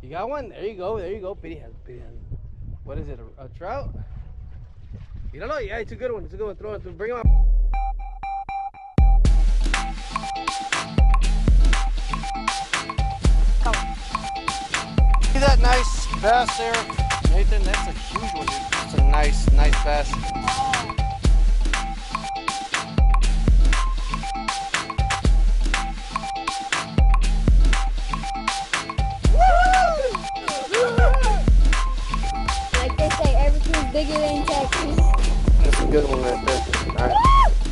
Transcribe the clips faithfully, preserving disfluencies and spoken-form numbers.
You got one? There you go. There you go. Pity has, Pity has. What is it? A, a trout? Míralo. Yeah, it's a good one. It's a good one. Throw it. Bring him out. See that nice bass there, Nathan? That's a huge one, dude. That's a nice, nice bass. Like they say, everything's bigger than Texas. That's a good one right there. All right.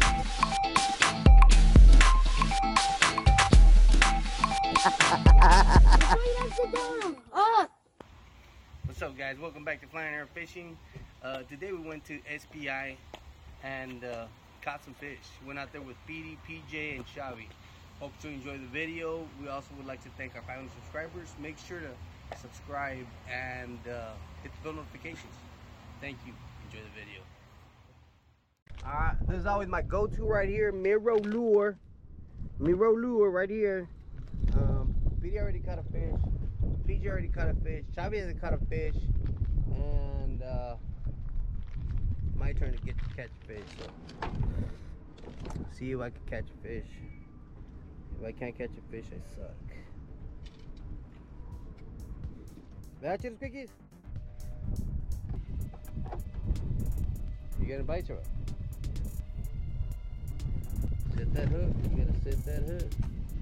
What's up, guys? Welcome back to Flying Air Fishing. Uh, today we went to S P I and uh, caught some fish. Went out there with PETE, P J, and Xavi. Hope you enjoy the video. We also would like to thank our five hundred subscribers. Make sure to subscribe and uh, hit the bell notifications. Thank you. Enjoy the video. Alright, this is always my go-to right here. Miro lure. Miro lure right here. Um, PETE already caught a fish. P J already caught a fish. Xavi hasn't caught a fish. And uh, my turn to get to catch a fish. So see if I can catch a fish. If I can't catch a fish, I suck. That's your quickies. You gonna bite or what? Sit that hook. You gotta sit that hook.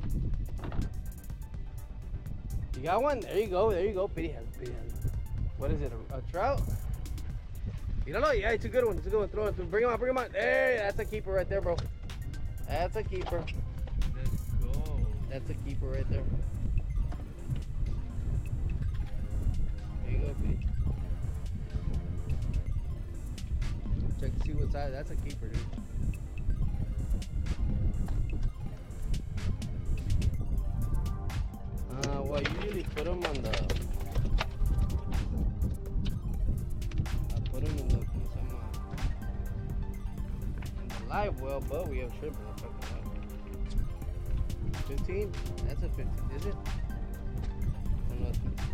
You got one? There you go. There you go. Pity has, Pity has. What is it? A, a trout? Míralo. Yeah, it's a good one. It's a good one. Throw it. Bring him out. Bring him out. Hey, that's a keeper right there, bro. That's a keeper. Let's go. That's a keeper right there. There you go, Pity. Check to see what size. That's a keeper, dude. Uh, well, you usually put them on the. I put them in the, in some, uh, in the live well, but we have shrimp in the fucking live well. fifteen? That's a fifteen, is it? Oh, no, it's fifteen.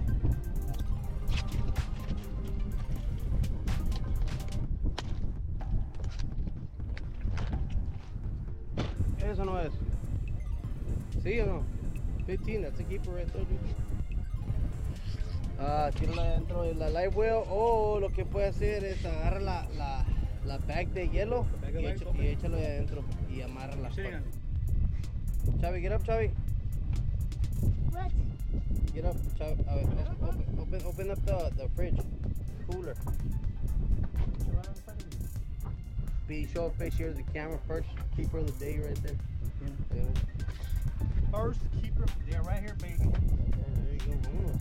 Eso no es. ¿Sí o no? fifteen, that's a keeper right there, dude. Ah, tírala dentro de la live well. O lo que puede hacer es agarrar la, la, la bag de hielo bag y, of echa, ice, y échalo de adentro y amarra la Sitting on it. Chavi, get up, Chavi. What? Get up, Chavi. Uh, open, open, open up the, the fridge cooler. Be show a fish here to the camera first. Keeper of the day right there. Yeah. First keeper, yeah, right here, baby. There you go. Vámonos.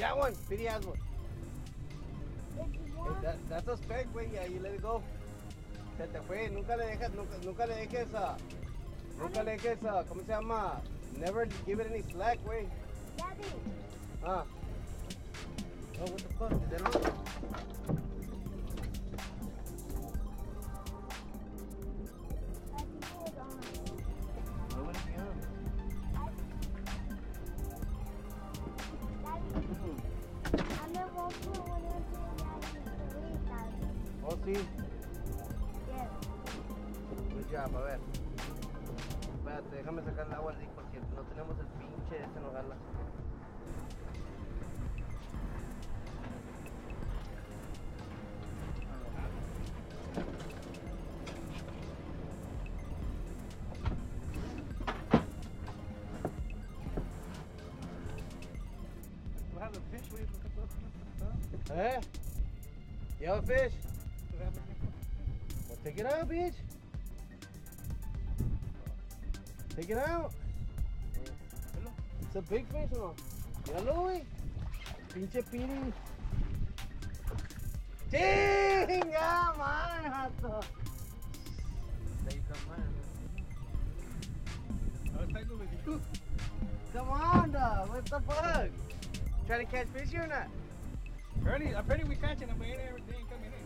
got one. Speedy has one. Did you Hey, want? that, that's a spec, güey. Yeah, you let it go. Se te fue. Nunca le dejes, nunca, nunca le dejes, uh, nunca le dejes, uh, ¿cómo se llama? Never give it any slack, güey. Daddy. Ah. Oh, what the fuck? Is that on? I think it was on. Why would it be on? Daddy. Mm. I'm the one who went into Daddy's police house. Oh, sí. Yes. Good job, a ver. Espérate, déjame sacar el agua así porque no tenemos el pinche este no jala. We'll have a fish. We look at those. Eh? You have a fish? Well, take it out, bitch. Take it out. It's a big fish, no? Míralo, güey. Pinche piri. ¡Chinga, mano! There you come, man. I was trying with you. Come on, dog. What the fuck? Trying to catch fish here or not? Apparently, apparently we catching them, but they ain't they ain't coming in.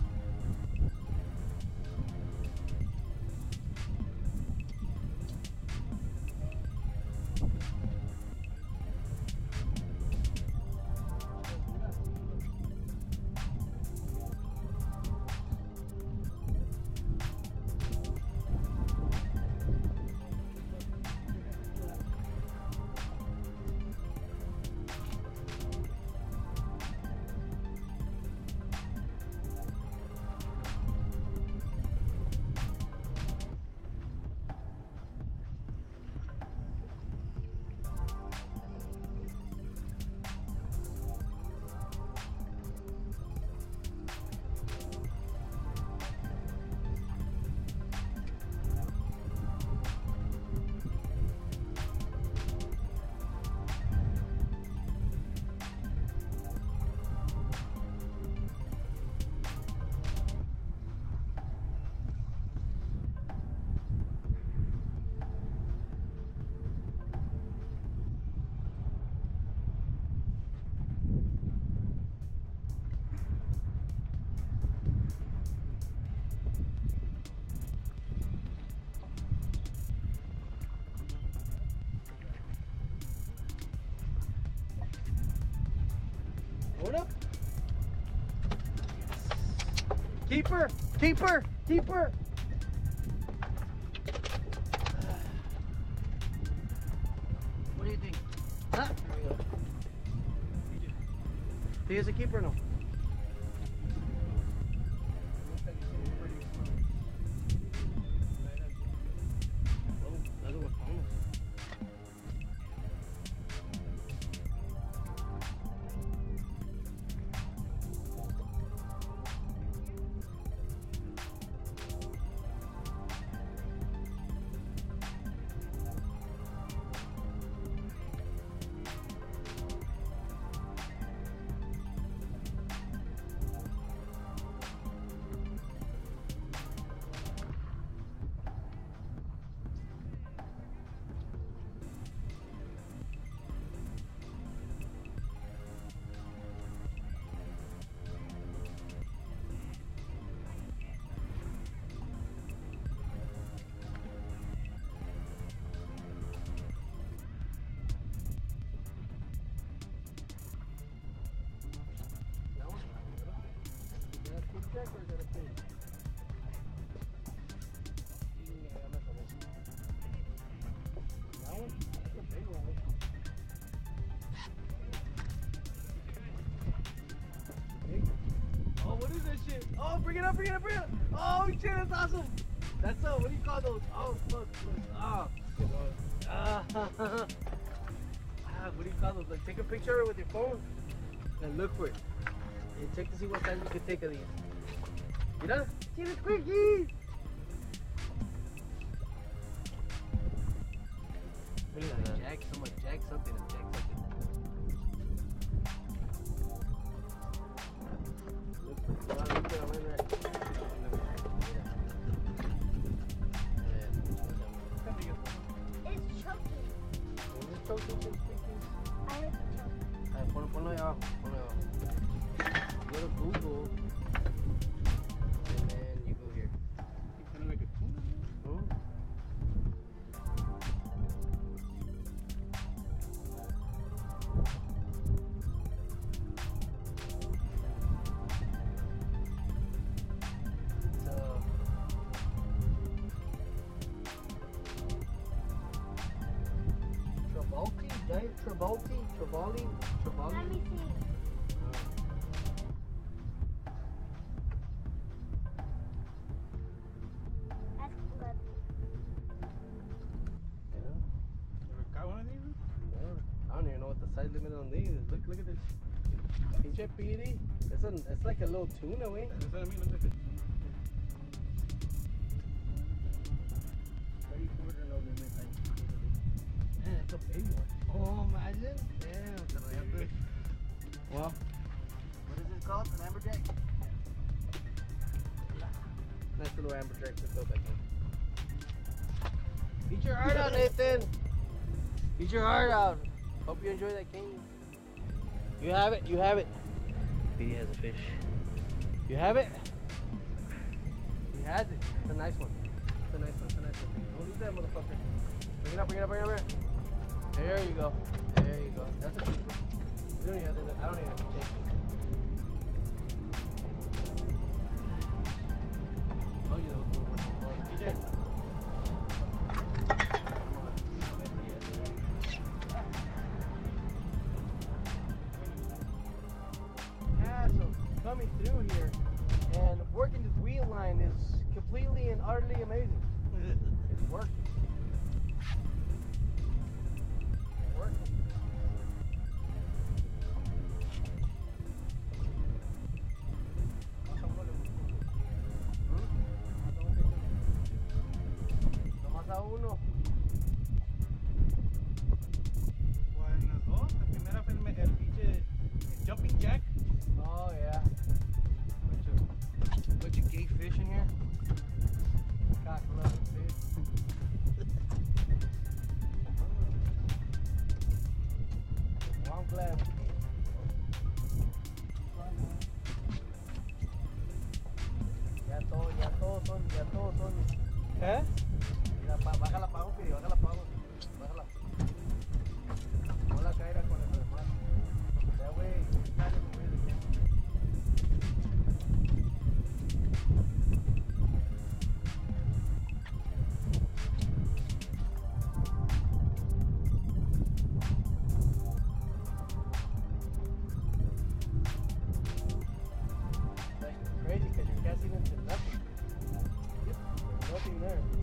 Hold up. Keeper, keeper, keeper. What do you think? Huh? Here we go. He is a keeper, no? Oh, another one. Almost. Oh, what is that shit? Oh, bring it up, bring it up, bring it up. Oh, shit, that's awesome. That's uh, what do you call those? Oh, fuck. Ah. Ah. Ah, what do you call those? Like, take a picture with your phone and look for it. And check to see what size you can take of these. You know? See the quickies. Jack, someone jack something and jack something. Travolti? Travoli? Travoli? Let me see. That's good. Ever got one of these? Yeah. I don't even know what the size limit on these is. Look, look at this. P J P E T. It's, a, it's like a little tuna, wait. That's what I mean. Look at this. Man, it's a baby one. Oh, imagine. Damn, te rayaste. Well, What is this called? An amberjack? nice little amberjack to throw back in. Eat your heart out, Nathan. Eat your heart out. Hope you enjoy that king. You have it. You have it. He has a fish. You have it. He has it. It's a nice one. It's a nice one. It's a nice one. Don't lose that motherfucker. Bring it up. Bring it up. Bring it up. There you go. There you go. That's a good one. You don't even have to, I don't even have to take it. Oh, you know, P J. Yeah, so coming through here and working this wheel line is completely and utterly amazing. It's working. Uno. Pues las dos. La primera fue el, me- el pinche jumping jack. Oh yeah. Bunch of, bunch of gay fish in here. Cock loving fish. Well, I'm glad. Ya todos, ya todos son, ya todos son. ¿Eh? Mira, pa- bájala para abajo, Piri, bájala para abajo. Bájala. No la caerá con el demás. That way, you can't even really get. That's crazy because you're casting into nothing. There's nothing there.